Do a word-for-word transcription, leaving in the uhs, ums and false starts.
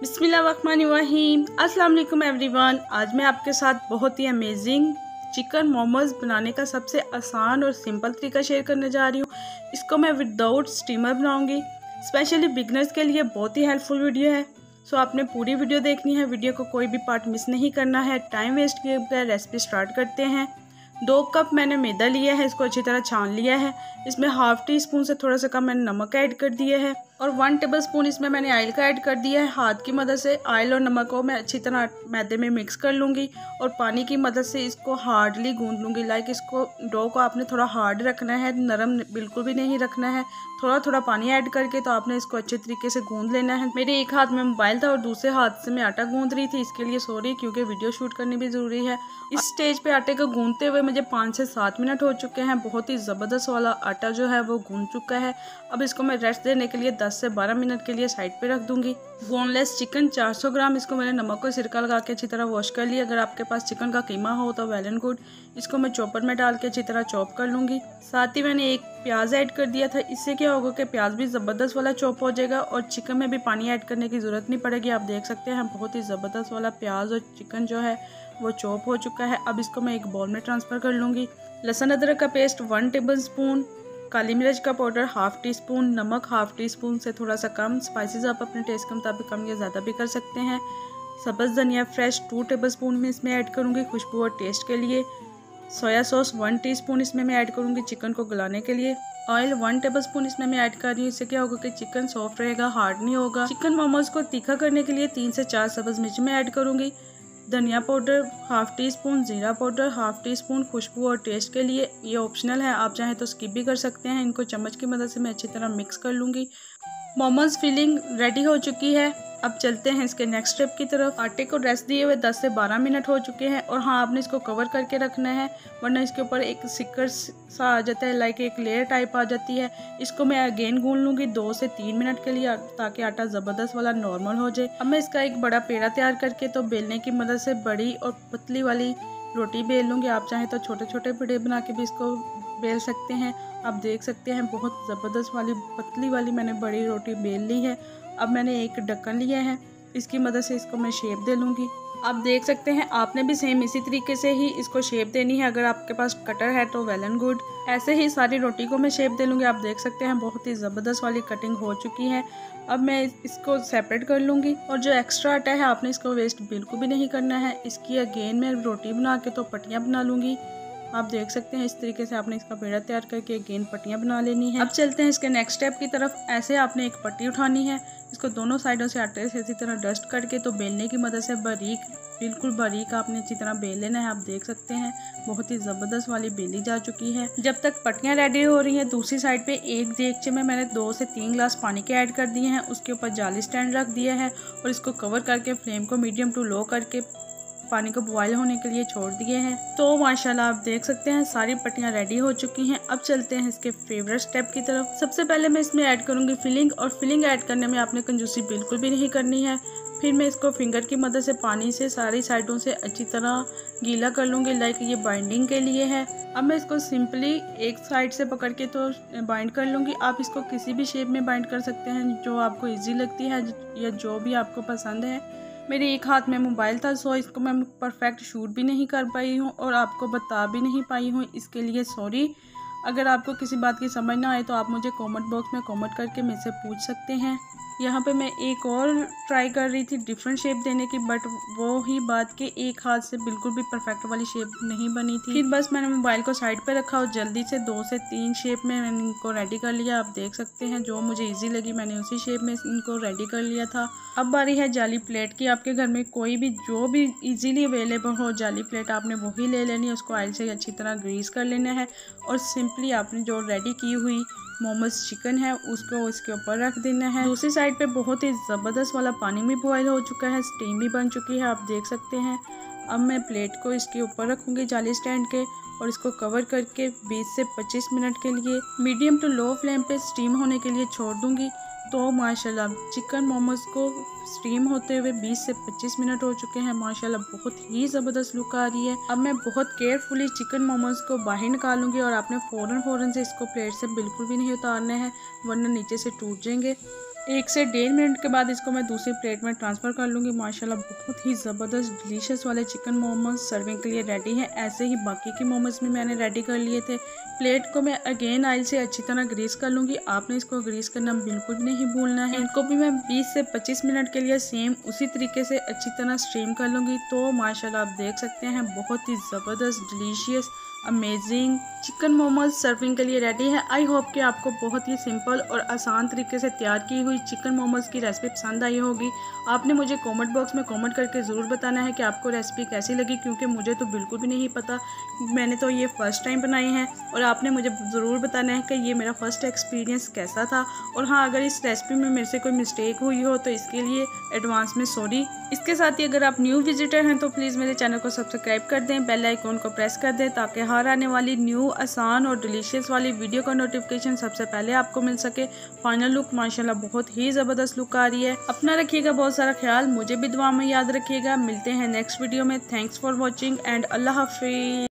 बिस्मिल्लाहिर्रहमानिर्रहीम। अस्सलाम वालेकुम एवरीवन। आज मैं आपके साथ बहुत ही अमेजिंग चिकन मोमोज़ बनाने का सबसे आसान और सिंपल तरीका शेयर करने जा रही हूँ। इसको मैं विदाउट स्टीमर बनाऊंगी। स्पेशली बिगनर्स के लिए बहुत ही हेल्पफुल वीडियो है। सो आपने पूरी वीडियो देखनी है, वीडियो को कोई भी पार्ट मिस नहीं करना है। टाइम वेस्ट किए बगैर रेसिपी स्टार्ट करते हैं। दो कप मैंने मैदा लिया है, इसको अच्छी तरह छान लिया है। इसमें हाफ टी स्पून से थोड़ा सा कम मैंने नमक ऐड कर दिया है और वन टेबल स्पून इसमें मैंने ऑयल का ऐड कर दिया है। हाथ की मदद से ऑयल और नमक को मैं अच्छी तरह मैदे में मिक्स कर लूँगी और पानी की मदद से इसको हार्डली गूंद लूँगी। लाइक इसको डो को आपने थोड़ा हार्ड रखना है, नरम बिल्कुल भी नहीं रखना है। थोड़ा थोड़ा पानी ऐड करके तो आपने इसको अच्छे तरीके से गूंद लेना है। मेरे एक हाथ में मोबाइल था और दूसरे हाथ से मैं आटा गूंद रही थी, इसके लिए सॉरी, क्योंकि वीडियो शूट करनी भी ज़रूरी है। इस स्टेज पे आटे को गूंदते हुए मुझे पाँच से सात मिनट हो चुके हैं। बहुत ही ज़बरदस्त वाला आटा जो है वो गूंद चुका है। अब इसको मैं रेस्ट देने के लिए दस से बारह मिनट के लिए साइड पे रख दूंगी। बोनलेस चिकन चार सौ ग्राम, इसको मैंने नमक और सिरका लगा के अच्छी तरह वॉश कर लिया। अगर आपके पास चिकन का कीमा हो तो वेल एंड गुड। इसको मैं चॉपर में डाल के अच्छी तरह चॉप कर लूँगी। साथ ही मैंने एक प्याज ऐड कर दिया था। इससे क्या होगा कि प्याज भी ज़बरदस्त वाला चॉप हो जाएगा और चिकन में भी पानी ऐड करने की ज़रूरत नहीं पड़ेगी। आप देख सकते हैं बहुत ही ज़बरदस्त वाला प्याज और चिकन जो है वो चॉप हो चुका है। अब इसको मैं एक बाउल में ट्रांसफ़र कर लूँगी। लहसुन अदरक का पेस्ट वन टेबल स्पून, काली मिर्च का पाउडर हाफ टी स्पून, नमक हाफ टी स्पून से थोड़ा सा कम। स्पाइसेस आप अपने टेस्ट के मुताबिक कम या ज़्यादा भी कर सकते हैं। सब्ज़ धनिया फ्रेश टू टेबल स्पून में इसमें ऐड करूँगी खुशबू और टेस्ट के लिए। सोया सॉस वन टीस्पून इसमें मैं ऐड करूँगी चिकन को गलाने के लिए। ऑयल वन टेबल स्पून इसमें मैं ऐड कर रही हूँ। इससे क्या होगा कि चिकन सॉफ्ट रहेगा, हार्ड नहीं होगा। चिकन मोमोज को तीखा करने के लिए तीन से चार सब्ज़ मिर्च में ऐड करूँगी। धनिया पाउडर हाफ टी स्पून, ज़ीरा पाउडर हाफ टी स्पून खुशबू और टेस्ट के लिए। ये ऑप्शनल है, आप चाहें तो स्किप भी कर सकते हैं। इनको चम्मच की मदद से मैं अच्छी तरह मिक्स कर लूँगी। मोमोज फिलिंग रेडी हो चुकी है। अब चलते हैं इसके नेक्स्ट स्टेप की तरफ। आटे को रेस्ट दिए हुए दस से बारह मिनट हो चुके हैं और हाँ, आपने इसको कवर करके रखना है, वरना इसके ऊपर एक सिक्कर सा आ जाता है, लाइक एक लेयर टाइप आ जाती है। इसको मैं अगेन गूंद लूँगी दो से तीन मिनट के लिए, ताकि आटा ज़बरदस्त वाला नॉर्मल हो जाए। अब मैं इसका एक बड़ा पेड़ा तैयार करके तो बेलने की मदद से बड़ी और पतली वाली रोटी बेल लूँगी। आप चाहें तो छोटे छोटे पेड़े बना के भी इसको बेल सकते हैं। आप देख सकते हैं बहुत ज़बरदस्त वाली पतली वाली मैंने बड़ी रोटी बेल ली है। अब मैंने एक ढक्कन लिया है, इसकी मदद से इसको मैं शेप दे लूँगी। आप देख सकते हैं आपने भी सेम इसी तरीके से ही इसको शेप देनी है। अगर आपके पास कटर है तो वेल एंड गुड। ऐसे ही सारी रोटी को मैं शेप दे लूँगी। आप देख सकते हैं बहुत ही ज़बरदस्त वाली कटिंग हो चुकी है। अब मैं इसको सेपरेट कर लूँगी और जो एक्स्ट्रा आटा है आपने इसको वेस्ट बिल्कुल भी नहीं करना है। इसकी अगेन मैं रोटी बना के तो पट्टियाँ बना लूँगी। आप देख सकते हैं इस तरीके से आपने इसका पेड़ा तैयार करके अगेन पट्टियाँ बना लेनी है। अब चलते हैं इसके नेक्स्ट स्टेप की तरफ। ऐसे आपने एक पट्टी उठानी है, इसको दोनों साइडों से आटे से इसी तरह डस्ट करके तो बेलने की मदद से बारीक, बिल्कुल बारीक आपने अच्छी तरह बेल लेना है। आप देख सकते हैं बहुत ही ज़बरदस्त वाली बेली जा चुकी है। जब तक पट्टियाँ रेडी हो रही हैं, दूसरी साइड पे एक देगचे में मैंने दो से तीन गिलास पानी के ऐड कर दिए हैं। उसके ऊपर जाली स्टैंड रख दिया है और इसको कवर करके फ्लेम को मीडियम टू लो करके पानी को बॉयल होने के लिए छोड़ दिए हैं। तो माशाल्लाह आप देख सकते हैं सारी पट्टियाँ रेडी हो चुकी हैं। अब चलते हैं इसके फेवरेट स्टेप की तरफ। सबसे पहले मैं इसमें ऐड करूँगी फिलिंग, और फिलिंग ऐड करने में आपने कंजूसी बिल्कुल भी नहीं करनी है। फिर मैं इसको फिंगर की मदद से पानी से सारी साइडों से अच्छी तरह गीला कर लूँगी, लाइक ये बाइंडिंग के लिए है। अब मैं इसको सिंपली एक साइड से पकड़ के तो बाइंड कर लूँगी। आप इसको किसी भी शेप में बाइंड कर सकते हैं जो आपको ईजी लगती है या जो भी आपको पसंद है। मेरे एक हाथ में मोबाइल था, सो इसको मैं परफेक्ट शूट भी नहीं कर पाई हूँ और आपको बता भी नहीं पाई हूँ, इसके लिए सॉरी। अगर आपको किसी बात की समझ ना आए तो आप मुझे कमेंट बॉक्स में कमेंट करके मुझसे पूछ सकते हैं। यहाँ पे मैं एक और ट्राई कर रही थी डिफरेंट शेप देने की, बट वो ही बात कि एक हाथ से बिल्कुल भी परफेक्ट वाली शेप नहीं बनी थी। फिर बस मैंने मोबाइल को साइड पे रखा और जल्दी से दो से तीन शेप में मैंने इनको रेडी कर लिया। आप देख सकते हैं जो मुझे इजी लगी मैंने उसी शेप में इनको रेडी कर लिया था। अब बारी है जाली प्लेट की। आपके घर में कोई भी जो भी इजीली अवेलेबल हो जाली प्लेट आपने वही ले लेनी है। उसको ऑयल से अच्छी तरह ग्रीस कर लेना है और सिंपली आपने जो रेडी की हुई मोमोज चिकन है उसको इसके ऊपर रख देना है। दूसरी साइड पे बहुत ही ज़बरदस्त वाला पानी भी बॉयल हो चुका है, स्टीम भी बन चुकी है, आप देख सकते हैं। अब मैं प्लेट को इसके ऊपर रखूँगी जाली स्टैंड के और इसको कवर करके बीस से पच्चीस मिनट के लिए मीडियम टू लो फ्लेम पे स्टीम होने के लिए छोड़ दूँगी। तो माशाल्लाह चिकन मोमोज को स्टीम होते हुए बीस से पच्चीस मिनट हो चुके हैं। माशाल्लाह बहुत ही ज़बरदस्त लुक आ रही है। अब मैं बहुत केयरफुली चिकन मोमोज को बाहर निकालूंगी और आपने फ़ौरन फ़ौरन से इसको प्लेट से बिल्कुल भी नहीं उतारना है, वरना नीचे से टूट जाएंगे। एक से डेढ़ मिनट के बाद इसको मैं दूसरी प्लेट में ट्रांसफ़र कर लूँगी। माशाल्लाह बहुत ही ज़बरदस्त डिलीशियस वाले चिकन मोमोज सर्विंग के लिए रेडी हैं। ऐसे ही बाकी के मोमोज भी मैंने रेडी कर लिए थे। प्लेट को मैं अगेन ऑयल से अच्छी तरह ग्रीस कर लूँगी। आपने इसको ग्रीस करना बिल्कुल भी नहीं भूलना है। इनको भी मैं बीस से पच्चीस मिनट के लिए सेम उसी तरीके से अच्छी तरह स्टीम कर लूँगी। तो माशाल्लाह आप देख सकते हैं बहुत ही ज़बरदस्त delicious amazing chicken momos serving के लिए रेडी है। आई होप कि आपको बहुत ही सिंपल और आसान तरीके से तैयार की हुई चिकन मोमोज की रेसिपी पसंद आई होगी। आपने मुझे कमेंट बॉक्स में कमेंट करके ज़रूर बताना है कि आपको रेसिपी कैसी लगी, क्योंकि मुझे तो बिल्कुल भी नहीं पता, मैंने तो ये फ़र्स्ट टाइम बनाई है। और आपने मुझे ज़रूर बताना है कि ये मेरा फ़र्स्ट एक्सपीरियंस कैसा था। और हाँ, अगर इस रेसिपी में मेरे से कोई मिस्टेक हुई हो तो इसके लिए एडवांस में सॉरी। इसके साथ ही अगर आप न्यू विजिटर हैं तो प्लीज़ मेरे चैनल को सब्सक्राइब कर दें, बेल आइकॉन को प्रेस कर दें, ताकि हर आने वाली न्यू आसान और डिलीशियस वाली वीडियो का नोटिफिकेशन सबसे पहले आपको मिल सके। फाइनल लुक माशाल्लाह बहुत ही ज़बरदस्त लुक आ रही है। अपना रखिएगा बहुत सारा ख्याल, मुझे भी दुआ में याद रखिएगा। मिलते हैं नेक्स्ट वीडियो में। थैंक्स फॉर वॉचिंग एंड अल्लाह हाफिज़।